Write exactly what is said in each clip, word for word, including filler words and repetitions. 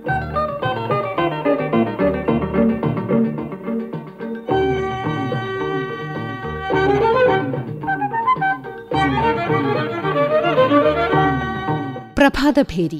പ്രഭാതഭേരി.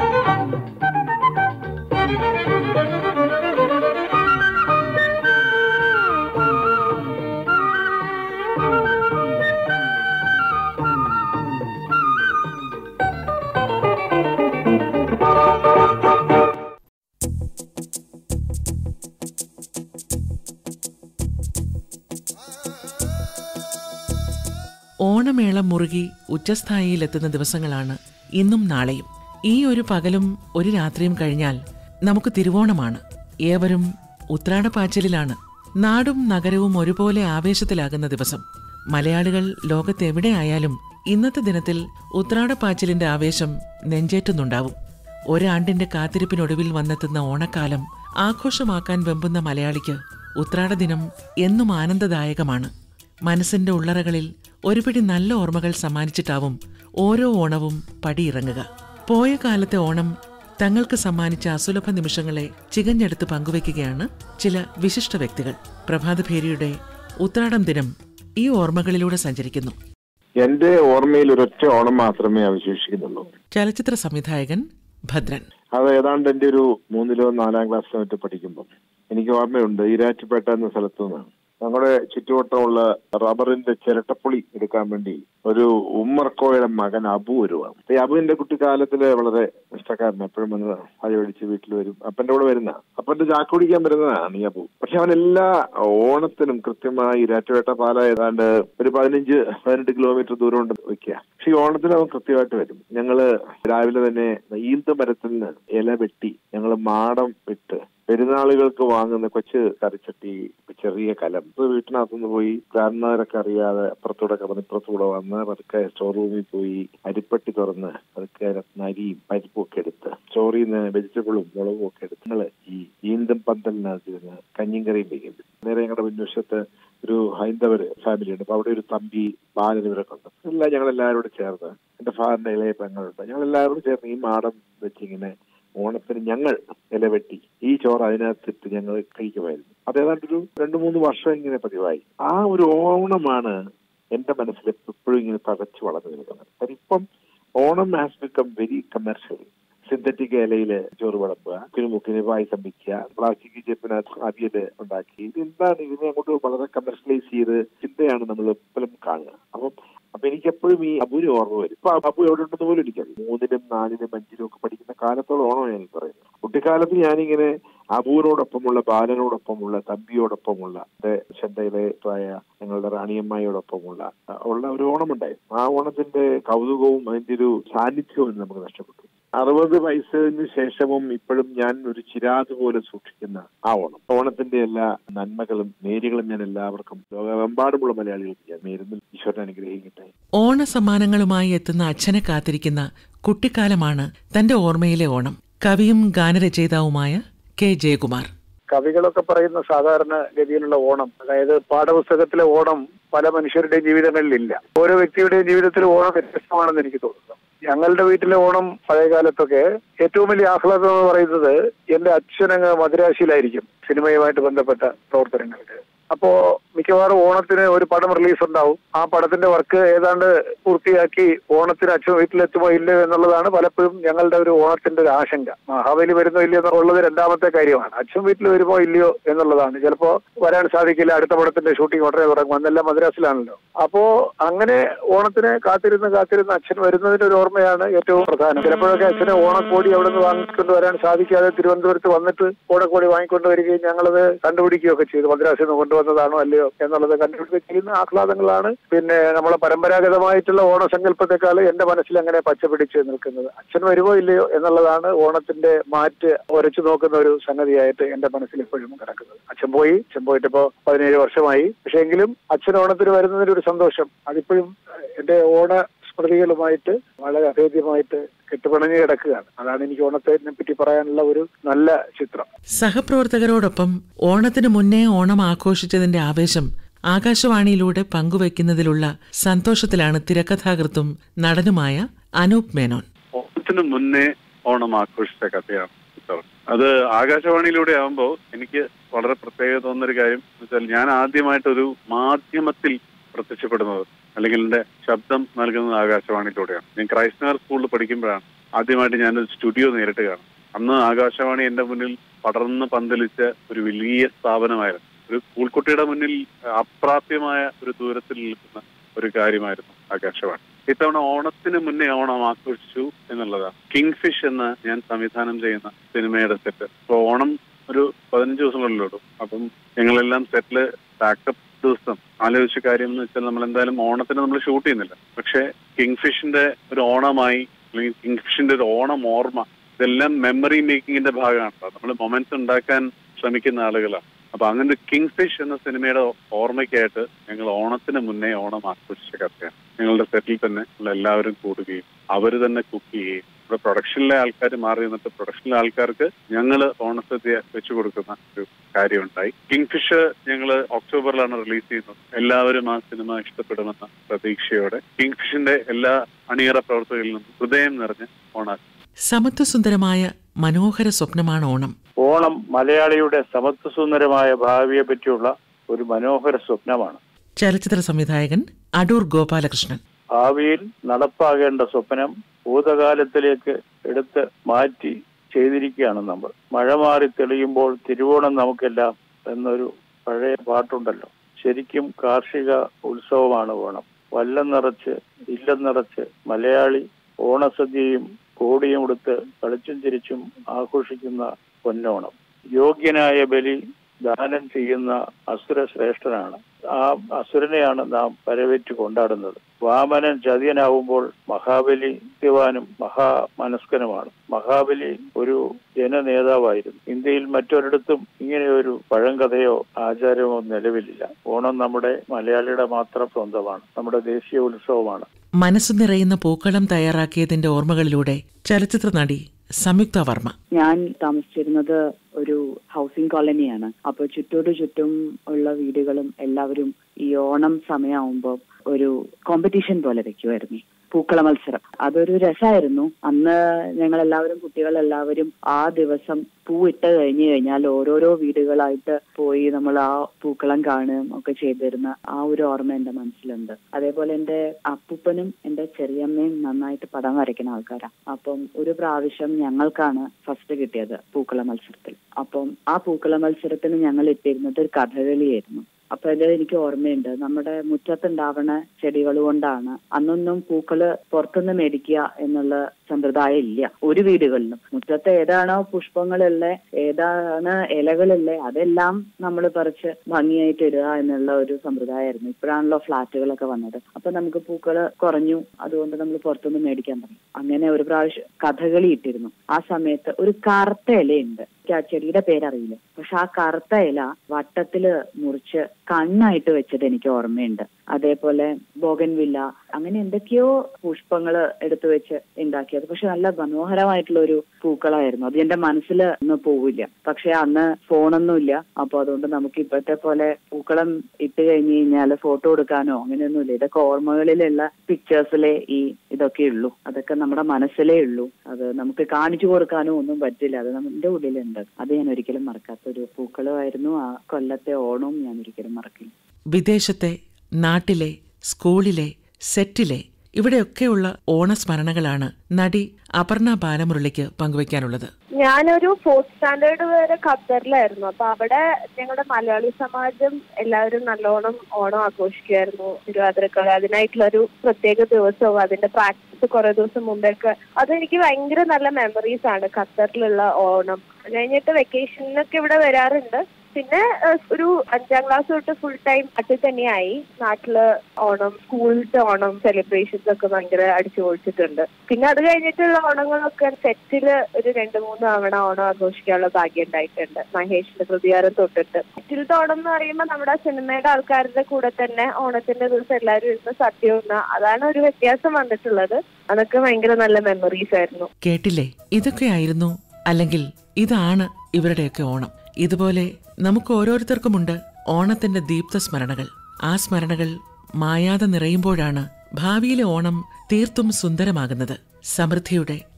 ഓണമേളം മുറുകി ഉച്ചസ്ഥായിയിലെത്തുന്ന ദിവസങ്ങളാണ് ഇന്നും നാളെയും. ഈ ഒരു പകലും ഒരു രാത്രിയും കഴിഞ്ഞാൽ നമുക്ക് തിരുവോണമാണ്. ഏവരും ഉത്രാടപ്പാച്ചിലിലാണ്. നാടും നഗരവും ഒരുപോലെ ആവേശത്തിലാകുന്ന ദിവസം. മലയാളികൾ ലോകത്തെവിടെയായാലും ഇന്നത്തെ ദിനത്തിൽ ഉത്രാടപ്പാച്ചിലിന്റെ ആവേശം നെഞ്ചേറ്റുന്നുണ്ടാവും. ഒരാണ്ടിന്റെ കാത്തിരിപ്പിനൊടുവിൽ വന്നെത്തുന്ന ഓണക്കാലം ആഘോഷമാക്കാൻ വെമ്പുന്ന മലയാളിക്ക് ഉത്രാടദിനം എന്നും ആനന്ദദായകമാണ്. മനസ്സിന്റെ ഉള്ളറകളിൽ ഒരുപിടി നല്ല ഓർമ്മകൾ സമ്മാനിച്ചിട്ടാവും ഓരോ ഓണവും പടിയിറങ്ങുക. പോയ കാലത്തെ ഓണം തങ്ങൾക്ക് സമ്മാനിച്ച അസുലഭ നിമിഷങ്ങളെ ചികഞ്ഞെടുത്ത് പങ്കുവയ്ക്കുകയാണ് ചില വിശിഷ്ട വ്യക്തികൾ. പ്രഭാതഭേരിയുടെ ഉത്രാടം ദിനം ഈ ഓർമ്മകളിലൂടെ സഞ്ചരിക്കുന്നു. എന്റെ ഓർമ്മയിൽ ഒരൊറ്റ ഓണം മാത്രമേ അവശേഷിക്കുന്നുള്ളൂ. ചലച്ചിത്ര സംവിധായകൻ ഭദ്രൻ. അത് ഏതാണ്ട് എന്റെ ഒരു മൂന്നിലോ നാലാം ക്ലാസ്സിലോ മറ്റോ പഠിക്കുമ്പോൾ എനിക്ക് ഓർമ്മയുണ്ട്. ഈരാറ്റുപേട്ട എന്ന സ്ഥലത്തു നിന്നാണ് ഞങ്ങളുടെ ചുറ്റുവട്ടമുള്ള റബ്ബറിന്റെ ചിരട്ടപ്പൊളി എടുക്കാൻ വേണ്ടി ഒരു ഉമ്മർക്കോയുടെ മകൻ അബു വരുവാണ്. ഈ അബുവിന്റെ കുട്ടിക്കാലത്തില് വളരെ ഇഷ്ടക്കാരൻ. എപ്പോഴും വന്ന് അഴിവടിച്ച് വീട്ടിൽ വരും. അപ്പന്റെ കൂടെ വരുന്ന അപ്പന്റെ ചാക്ക് കുടിക്കാൻ വരുന്നതാണ് ഈ അബു. പക്ഷെ അവൻ എല്ലാ ഓണത്തിനും കൃത്യമായി ഈരാറ്റുപേട്ട പാല ഏതാണ്ട് ഒരു പതിനഞ്ച് പതിനെട്ട് കിലോമീറ്റർ ദൂരം കൊണ്ട് വെക്കുക. പക്ഷെ ഈ ഓണത്തിന് അവൻ കൃത്യമായിട്ട് വരും. ഞങ്ങള് രാവിലെ തന്നെ ഈന്ത മരത്തിൽ നിന്ന് ഇല വെട്ടി ഞങ്ങള് മാടം ഇട്ട് പെരുന്നാളുകൾക്ക് വാങ്ങുന്ന കൊച്ചു കറിച്ചട്ടി, ചെറിയ കലം വീട്ടിനകത്തുനിന്ന് പോയി കാരണവരൊക്കെ അറിയാതെ അപ്പുറത്തൂടെ കടന്ന് ഇപ്പുറത്തൂടെ വന്ന് പതുക്കെ സ്റ്റോർ റൂമിൽ പോയി അരിപ്പട്ടി തുറന്ന് പതുക്കെ നരിയും പരിപ്പും ഒക്കെ എടുത്ത് സ്റ്റോറിൽ നിന്ന് വെജിറ്റബിളും മുളകും ഒക്കെ എടുത്ത് ഞങ്ങള് ഈ ഈന്തം പന്തലിനകത്തിരുന്ന് കഞ്ഞിയും കറിയും വയ്ക്കും. നേരെ ഞങ്ങളുടെ മുൻവശത്ത് ഒരു ഹൈന്ദവര് ഫാമിലി ഉണ്ട്. അപ്പൊ അവിടെ ഒരു തമ്പി ബാലൻ ഇവരൊക്കെ ഉണ്ട്. എല്ലാം ഞങ്ങളെല്ലാവരും കൂടെ ചേർന്ന് എന്റെ ഫാദറിന്റെ ഇളയ പെങ്ങളുണ്ട്. ഞങ്ങളെല്ലാവരും ചേർന്ന് ഈ മാടം വെച്ചിങ്ങനെ ഓണത്തിന് ഞങ്ങൾ ഇലവെട്ടി ഈ ചോറ് അതിനകത്തിട്ട് ഞങ്ങൾ കഴിക്കുമായിരുന്നു. അത് ഏതാണ്ടൊരു രണ്ടു മൂന്ന് വർഷം ഇങ്ങനെ പതിവായി. ആ ഒരു ഓണമാണ് എന്റെ മനസ്സിൽ എപ്പോഴും ഇങ്ങനെ തകച്ചു വളർന്നു നിൽക്കുന്നത്. കാര്യം ഇപ്പം Onam has become very commercial. Synthetic ഇലയില് ചോറ് വിളമ്പുക, കുരുമുക്കിന് പായസം വയ്ക്കുക, പ്ലാസ്റ്റിക് ചെപ്പിനകത്ത് അവിയല് ഉണ്ടാക്കി. ഇത് എന്താണ് ഇതിനെ അങ്ങോട്ട് വളരെ കമേഴ്ഷ്യലൈസ് ചെയ്ത് ചിന്തയാണ് നമ്മൾ എപ്പോഴും കാണുക. അപ്പം അപ്പൊ എനിക്ക് എപ്പോഴും ഈ അബുവിന് ഓർമ്മ വരും. ഇപ്പൊ അബു എവിടെ ഉണ്ടെന്ന് പോലും എനിക്കറിയാം. മൂന്നിലും നാലിലും അഞ്ചിലും ഒക്കെ പഠിക്കുന്ന കാലത്തോളം ഓണമാണ് എനിക്ക് പറയുന്നത്. കുട്ടിക്കാലത്ത് ഞാനിങ്ങനെ അബുവിനോടൊപ്പമുള്ള ബാലനോടൊപ്പമുള്ള തമ്പിയോടൊപ്പമുള്ള ശ്രദ്ധയിലേറ്റായ ഞങ്ങളുടെ റാണിയമ്മയോടൊപ്പമുള്ള ഉള്ള ഒരു ഓണമുണ്ടായിരുന്നു. ആ ഓണത്തിന്റെ കൗതുകവും അതിന്റെ ഒരു സാന്നിധ്യവും നമുക്ക് നഷ്ടപ്പെട്ടു. അറുപത് വയസ്സിന് ശേഷവും ഇപ്പോഴും ഞാൻ ഒരു ചിരാത് പോലെ സൂക്ഷിക്കുന്ന ആ ഓണം. ഓണത്തിന്റെ എല്ലാ നന്മകളും നേരികളും ഞാൻ എല്ലാവർക്കും ലോകമെമ്പാടുമുള്ള മലയാളികൾക്ക് ഞാൻ നേരുന്നു. ഈശ്വരൻ അനുഗ്രഹിക്കട്ടെ. ഓണസമ്മാനങ്ങളുമായി എത്തുന്ന അച്ഛനെ കാത്തിരിക്കുന്ന കുട്ടിക്കാലമാണ് തന്റെ ഓർമ്മയിലെ ഓണം. കവിയും ഗാനരചയിതാവുമായ കെ ജയകുമാർ. കവികളൊക്കെ പറയുന്ന സാധാരണ ഗതിയിലുള്ള ഓണം, അതായത് പാഠപുസ്തകത്തിലെ ഓണം പല മനുഷ്യരുടെയും ജീവിതങ്ങളിലില്ല. ഓരോ വ്യക്തിയുടെയും ജീവിതത്തിൽ ഓണം വ്യത്യസ്തമാണെന്ന് എനിക്ക് തോന്നുന്നു. ഞങ്ങളുടെ വീട്ടിലെ ഓണം പഴയകാലത്തൊക്കെ ഏറ്റവും വലിയ ആഹ്ലാദം എന്ന് പറയുന്നത് എന്റെ അച്ഛനങ്ങ് മദ്രാശിയിലായിരിക്കും സിനിമയുമായിട്ട് ബന്ധപ്പെട്ട പ്രവർത്തനങ്ങൾക്ക്. അപ്പോ മിക്കവാറും ഓണത്തിന് ഒരു പടം റിലീസ് ഉണ്ടാവും. ആ പടത്തിന്റെ വർക്ക് ഏതാണ്ട് പൂർത്തിയാക്കി ഓണത്തിന് അച്ഛൻ വീട്ടിലെത്തുമോ ഇല്ലയോ എന്നുള്ളതാണ് പലപ്പോഴും ഞങ്ങളുടെ ഒരു ഓണത്തിന്റെ ഒരു ആശങ്ക. മഹാബലി വരുന്നോ ഇല്ലയോ എന്നുള്ളത് രണ്ടാമത്തെ കാര്യമാണ്. അച്ഛൻ വീട്ടിൽ വരുമോ ഇല്ലയോ എന്നുള്ളതാണ്. ചിലപ്പോ വരാൻ സാധിക്കില്ല, അടുത്ത പടത്തിന്റെ ഷൂട്ടിംഗ് ഉടനെ തുടങ്ങും. അന്നെല്ലാം മദ്രാസിലാണല്ലോ. അപ്പോ അങ്ങനെ ഓണത്തിന് കാത്തിരുന്ന് കാത്തിരുന്ന് അച്ഛൻ വരുന്നതിന്റെ ഒരു ഓർമ്മയാണ് ഏറ്റവും പ്രധാനം. ചിലപ്പോഴൊക്കെ അച്ഛന് ഓണക്കോടി അവിടെ നിന്ന് വാങ്ങിക്കൊണ്ട് വരാൻ സാധിക്കാതെ തിരുവനന്തപുരത്ത് വന്നിട്ട് ഓണക്കോടി വാങ്ങിക്കൊണ്ട് വരികയും ഞങ്ങളത് കണ്ടുപിടിക്കുകയൊക്കെ ചെയ്തു. മദ്രാസിൽ നിന്ന് കൊണ്ടുവന്നതാണോ അല്ലയോ എന്നുള്ളത് കണ്ടുപിടിച്ച് ചെയ്യുന്ന ആഹ്ലാദങ്ങളാണ്. പിന്നെ നമ്മളെ പരമ്പരാഗതമായിട്ടുള്ള ഓണസങ്കല്പത്തെക്കാൾ എന്റെ മനസ്സിൽ അങ്ങനെ പച്ചപിടിച്ച് നിൽക്കുന്നത്. അച്ഛൻ വരുമോ ഇല്ലയോ എന്നുള്ളതാണ് ഓണത്തിന്റെ മാറ്റ് ഉരച്ചു നോക്കുന്ന ഒരു സംഗതിയായിട്ട് എന്റെ മനസ്സിൽ എപ്പോഴും കിടക്കുന്നത്. അച്ഛൻ പോയി അച്ഛൻ പോയിട്ട് ഇപ്പോ പതിനേഴ് വർഷമായി. പക്ഷെ എങ്കിലും അച്ഛൻ ഓണത്തിന് വരുന്നതിന്റെ ഒരു സന്തോഷം അതിപ്പോഴും എന്റെ ഓണ സ്മൃതികളുമായിട്ട് വളരെ അഭേദ്യമായിട്ട് കെട്ടുപിണഞ്ഞ് കിടക്കുകയാണ്. അതാണ് എനിക്ക് ഓണത്തെ പറ്റി പറയാനുള്ള ഒരു നല്ല ചിത്രം. സഹപ്രവർത്തകരോടൊപ്പം ഓണത്തിന് മുന്നേ ഓണം ആഘോഷിച്ചതിന്റെ ആവേശം ആകാശവാണിയിലൂടെ പങ്കുവയ്ക്കുന്നതിലുള്ള സന്തോഷത്തിലാണ് തിരക്കഥാകൃത്തും നടനുമായ അനൂപ് മേനോൻ. ഓണത്തിന് മുന്നേ ഓണം ആഘോഷിച്ച കഥയാണ്. കേൾക്കാറുണ്ട്. അത് ആകാശവാണിയിലൂടെ ആകുമ്പോൾ എനിക്ക് വളരെ പ്രത്യേകത തോന്നുന്നൊരു കാര്യം എന്ന് വെച്ചാൽ, ഞാൻ ആദ്യമായിട്ടൊരു മാധ്യമത്തിൽ പ്രത്യക്ഷപ്പെടുന്നത് അല്ലെങ്കിൽ എൻ്റെ ശബ്ദം നൽകുന്നത് ആകാശവാണിയിലൂടെയാണ്. ഞാൻ ക്രൈസ്റ്റ് നഗർ സ്കൂളിൽ പഠിക്കുമ്പോഴാണ് ആദ്യമായിട്ട് ഞാനൊരു സ്റ്റുഡിയോ നേരിട്ട് കാണും. അന്ന് ആകാശവാണി എൻ്റെ മുന്നിൽ പടർന്ന് പന്തലിച്ച ഒരു വലിയ സ്ഥാപനമായിരുന്നു. ഒരു സ്കൂൾ കുട്ടിയുടെ മുന്നിൽ അപ്രാപ്യമായ ഒരു ദൂരത്തിൽ നിൽക്കുന്ന ഒരു കാര്യമായിരുന്നു ആകാശവാണി. ഇത്തവണ ഓണത്തിന് മുന്നേ ഓണം ആഘോഷിച്ചു എന്നുള്ളതാണ്. കിങ് ഫിഷ് എന്ന ഞാൻ സംവിധാനം ചെയ്യുന്ന സിനിമയുടെ സെറ്റ്. അപ്പോൾ ഓണം ഒരു പതിനഞ്ച് ദിവസങ്ങളിലുള്ളൂ. അപ്പം ഞങ്ങളെല്ലാം സെറ്റില് ബാക്കപ്പ് ദിവസം ആലോചിച്ച കാര്യം എന്ന് വെച്ചാൽ, നമ്മൾ എന്തായാലും ഓണത്തിന് നമ്മൾ ഷൂട്ട് ചെയ്യുന്നില്ല. പക്ഷെ കിങ് ഫിഷിന്റെ ഒരു ഓണമായി, അല്ലെങ്കിൽ കിങ് ഫിഷിന്റെ ഒരു ഓണം ഓർമ്മ, ഇതെല്ലാം മെമ്മറി മേക്കിങ്ങിന്റെ ഭാഗമാണ്. നമ്മൾ മൊമെന്റ്സ് ഉണ്ടാക്കാൻ ശ്രമിക്കുന്ന ആളുകളാണ്. അപ്പൊ അങ്ങനെ കിങ് ഫിഷ് എന്ന സിനിമയുടെ ഓർമ്മയ്ക്കായിട്ട് ഞങ്ങൾ ഓണത്തിന് മുന്നേ ഓണം ആഘോഷിച്ച കഥയാണ്. ഞങ്ങളുടെ സെറ്റിൽ തന്നെ എല്ലാവരും കൂടുകയും അവർ തന്നെ കുക്ക് ചെയ്യുകയും, ഇവിടെ പ്രൊഡക്ഷനിലെ ആൾക്കാർ മാറി നിന്നിട്ട് പ്രൊഡക്ഷനിലെ ആൾക്കാർക്ക് ഞങ്ങൾ ഓണസദ്യ വെച്ചു കൊടുക്കുന്ന ഒരു കാര്യമുണ്ടായി. കിങ് ഫിഷ് ഞങ്ങൾ ഒക്ടോബറിലാണ് റിലീസ് ചെയ്യുന്നത്. എല്ലാവരും ആ സിനിമ ഇഷ്ടപ്പെടുമെന്ന പ്രതീക്ഷയോടെ കിങ് ഫിഷിന്റെ എല്ലാ അണിയറ പ്രവർത്തകരിൽ നിന്നും ഹൃദയം നിറഞ്ഞ് ഓണാക്കി. സമത്വസുന്ദരമായ മനോഹര സ്വപ്നമാണ് ഓണം. ഓണം മലയാളിയുടെ സമത്വസുന്ദരമായ ഭാവിയെ പറ്റിയുള്ള ഒരു മനോഹര സ്വപ്നമാണ്. ചലച്ചിത്ര സംവിധായകൻ അടൂർ ഗോപാലകൃഷ്ണൻ. ഭാവിയിൽ നടപ്പാകേണ്ട സ്വപ്നം ഭൂതകാലത്തിലേക്ക് എടുത്ത് മാറ്റി ചെയ്തിരിക്കുകയാണ് നമ്മൾ. മഴ മാറി തെളിയുമ്പോൾ തിരുവോണം നമുക്കെല്ലാം എന്നൊരു പഴയ പാട്ടുണ്ടല്ലോ. ശരിക്കും കാർഷിക ഉത്സവമാണ് ഓണം. വല്ലം നിറച്ച് ഇല്ലം നിറച്ച് മലയാളി ഓണസദ്യയും കോടിയും എടുത്ത് കളിച്ചും ചിരിച്ചും ആഘോഷിക്കുന്ന പൊന്നോണം. യോഗ്യനായ ബലി ദാനം ചെയ്യുന്ന അസുര ശ്രേഷ്ഠനാണ്. ആ അസുരനെയാണ് നാം വരവേറ്റ് കൊണ്ടാടുന്നത്. വാമനൻ ചതിയനാവുമ്പോൾ മഹാബലി സത്യവാനും മഹാമനസ്കനുമാണ്. മഹാബലി ഒരു ജനനേതാവായിരുന്നു. ഇന്ത്യയിൽ മറ്റൊരിടത്തും ഇങ്ങനെയൊരു പഴങ്കഥയോ ആചാരമോ നിലവിലില്ല. ഓണം നമ്മുടെ മലയാളിയുടെ മാത്രം സ്വന്തമാണ്. നമ്മുടെ ദേശീയ ഉത്സവമാണ്. മനസ്സു നിറയുന്ന പൂക്കളം തയ്യാറാക്കിയതിന്റെ ഓർമ്മകളിലൂടെ ചലച്ചിത്ര നടി സംയുക്ത വർമ്മ. ഞാൻ താമസിച്ചിരുന്നത് ഒരു ഹൗസിംഗ് കോളനിയാണ്. അപ്പൊ ചുറ്റോടു ചുറ്റും ഉള്ള വീടുകളും എല്ലാവരും ഈ ഓണം സമയമാകുമ്പോൾ ഒരു കോമ്പറ്റീഷൻ പോലെ വെക്കുമായിരുന്നു, പൂക്കള മത്സരം. അതൊരു രസമായിരുന്നു. അന്ന് ഞങ്ങൾ എല്ലാവരും കുട്ടികളെല്ലാവരും ആ ദിവസം പൂ ഇട്ട് കഴിഞ്ഞു കഴിഞ്ഞാൽ ഓരോരോ വീടുകളായിട്ട് പോയി നമ്മൾ ആ പൂക്കളം കാണുകയും ഒക്കെ ചെയ്തിരുന്ന ആ ഒരു ഓർമ്മ എന്റെ മനസ്സിലുണ്ട്. അതേപോലെ എന്റെ അപ്പൂപ്പനും എന്റെ ചെറിയമ്മയും നന്നായിട്ട് പടം വരയ്ക്കുന്ന ആൾക്കാരാണ്. അപ്പം ഒരു പ്രാവശ്യം ഞങ്ങൾക്കാണ് ഫസ്റ്റ് കിട്ടിയത് പൂക്കള മത്സരത്തിൽ. അപ്പം ആ പൂക്കള മത്സരത്തിന് ഞങ്ങൾ ഇട്ടിരുന്നത് ഒരു കഥകളിയായിരുന്നു. അപ്പൊ ഇത് എനിക്ക് ഓർമ്മയുണ്ട്. നമ്മുടെ മുറ്റത്തുണ്ടാവണ ചെടികൾ കൊണ്ടാണ്. അന്നൊന്നും പൂക്കള് പുറത്തുനിന്ന് മേടിക്കുക എന്നുള്ള സമ്പ്രദായം ഇല്ല ഒരു വീടുകളിലും. മുറ്റത്ത് ഏതാണോ പുഷ്പങ്ങളുള്ള, ഏതാണ് ഇലകളുള്ള, അതെല്ലാം നമ്മൾ പറിച്ച് ഭംഗിയായിട്ട് ഇടുക എന്നുള്ള ഒരു സമ്പ്രദായമായിരുന്നു. ഇപ്പോഴാണല്ലോ ഫ്ലാറ്റുകളൊക്കെ വന്നത്. അപ്പൊ നമുക്ക് പൂക്കള് കുറഞ്ഞു, അതുകൊണ്ട് നമ്മൾ പുറത്തുനിന്ന് മേടിക്കാൻ തുടങ്ങി. അങ്ങനെ ഒരു പ്രാവശ്യം കഥകളി ഇട്ടിരുന്നു. ആ സമയത്ത് ഒരു കറുത്ത ഇലയുണ്ട്. ആ ചെടിയുടെ പേരറിയില്ല. പക്ഷെ ആ കറുത്ത ഇല വട്ടത്തില് മുറിച്ച് കണ്ണായിട്ട് വെച്ചത് എനിക്ക് ഓർമ്മയുണ്ട്. അതേപോലെ ബോഗൻവില്ല, അങ്ങനെ എന്തൊക്കെയോ പുഷ്പങ്ങള് എടുത്തു വെച്ച് ഉണ്ടാക്കിയത്. പക്ഷെ നല്ല മനോഹരമായിട്ടുള്ള ഒരു പൂക്കളായിരുന്നു. അത് എന്റെ മനസ്സിൽ ഒന്നും പോവില്ല. പക്ഷെ അന്ന് ഫോണൊന്നുമില്ല. അപ്പൊ അതുകൊണ്ട് നമുക്ക് ഇപ്പോഴത്തെ പോലെ പൂക്കളം ഇട്ട് കഴിഞ്ഞു കഴിഞ്ഞാൽ ഫോട്ടോ എടുക്കാനോ അങ്ങനെയൊന്നുമില്ല. ഇതൊക്കെ ഓർമ്മകളിലുള്ള പിക്ചേഴ്സിലെ ഈ ഇതൊക്കെ ഉള്ളൂ. അതൊക്കെ നമ്മുടെ മനസ്സിലേ ഉള്ളൂ. അത് നമുക്ക് കാണിച്ചു കൊടുക്കാനോ ഒന്നും പറ്റില്ല. അത് നമ്മുടെ ഉള്ളിലുണ്ട്. അത് ഞാൻ ഒരിക്കലും മറക്കാത്തൊരു പൂക്കളമായിരുന്നു ആ കൊല്ലത്തെ ഓണവും ഞാൻ ഒരിക്കലും മറക്കില്ല. വിദേശത്തെ, നാട്ടിലെ, സ്കൂളിലെ, സെറ്റിലെ ഇവിടെയൊക്കെയുള്ള ഓണസ്മരണകളാണ് നടി അപർണ ബാലമുരളിക്ക് പങ്കുവയ്ക്കാനുള്ളത്. ഞാനൊരു ഫോർത്ത് സ്റ്റാൻഡേർഡ് വരെ ഖത്തറിലായിരുന്നു. അപ്പൊ അവിടെ ഞങ്ങളുടെ മലയാളി സമാജം എല്ലാവരും നല്ലോണം ഓണം ആഘോഷിക്കുമായിരുന്നു. തിരുവാതിരക്കളി, അതിനായിട്ടുള്ളൊരു പ്രത്യേക ദിവസവും അതിന്റെ പ്രാക്ടീസ് കുറെ ദിവസം മുമ്പൊക്കെ. അതെനിക്ക് ഭയങ്കര നല്ല മെമ്മറീസ് ആണ് ഖത്തറിലുള്ള ഓണം. കഴിഞ്ഞിട്ട് വെക്കേഷനിലൊക്കെ ഇവിടെ വരാറുണ്ട്. പിന്നെ ഒരു അഞ്ചാം ക്ലാസ് തൊട്ട് ഫുൾ ടൈം നാട്ടിൽ തന്നെയായി. നാട്ടില് ഓണം, സ്കൂളിലത്തെ ഓണം സെലിബ്രേഷൻസ് ഒക്കെ ഭയങ്കര അടിച്ചു പൊളിച്ചിട്ടുണ്ട്. പിന്നെ അത് കഴിഞ്ഞിട്ടുള്ള ഓണങ്ങളൊക്കെ സെറ്റില് ഒരു രണ്ട് മൂന്ന് തവണ ഓണം ആഘോഷിക്കാനുള്ള ഭാഗ്യം ഉണ്ടായിട്ടുണ്ട്. മഹേഷിന്റെ പ്രതികാരം തൊട്ടിട്ട് സെറ്റിലത്തെ ഓണം എന്ന് പറയുമ്പോൾ നമ്മുടെ സിനിമയുടെ ആൾക്കാരുടെ കൂടെ തന്നെ ഓണത്തിന്റെ ദിവസം എല്ലാവരും ഇരുന്ന് സദ്യ ഉണ്ണ. അതാണ് ഒരു വ്യത്യാസം വന്നിട്ടുള്ളത്. അതൊക്കെ ഭയങ്കര നല്ല മെമ്മറീസ് ആയിരുന്നു. കേട്ടില്ലേ, ഇതൊക്കെയായിരുന്നു, അല്ലെങ്കിൽ ഇതാണ് ഇവരുടെയൊക്കെ ഓണം. ഇതുപോലെ നമുക്ക് ഓരോരുത്തർക്കുമുണ്ട് ഓണത്തിന്റെ ദീപ്ത സ്മരണകൾ. ആ സ്മരണകൾ മായാതെ നിറയുമ്പോഴാണ് ഭാവിയിലെ ഓണം തീർത്തും സുന്ദരമാകുന്നത്. സമൃദ്ധിയുടെ,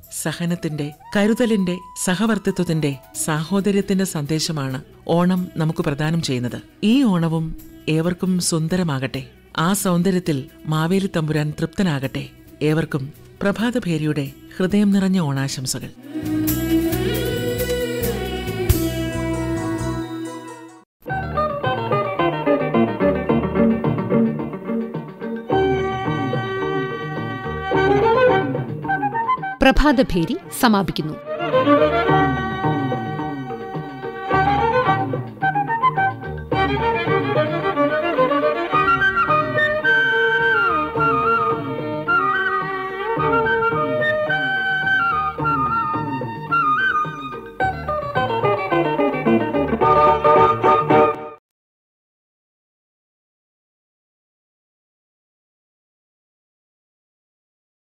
സഹനത്തിന്റെ, കരുതലിന്റെ, സഹവർത്തിത്വത്തിന്റെ, സാഹോദര്യത്തിന്റെ സന്ദേശമാണ് ഓണം നമുക്ക് പ്രദാനം ചെയ്യുന്നത്. ഈ ഓണവും ഏവർക്കും സുന്ദരമാകട്ടെ. ആ സൗന്ദര്യത്തിൽ മാവേലി തമ്പുരാൻ തൃപ്തനാകട്ടെ. ഏവർക്കും പ്രഭാതഭേരിയുടെ ഹൃദയം നിറഞ്ഞ ഓണാശംസകൾ. പ്രഭാതഭേരി സമാപിക്കുന്നു.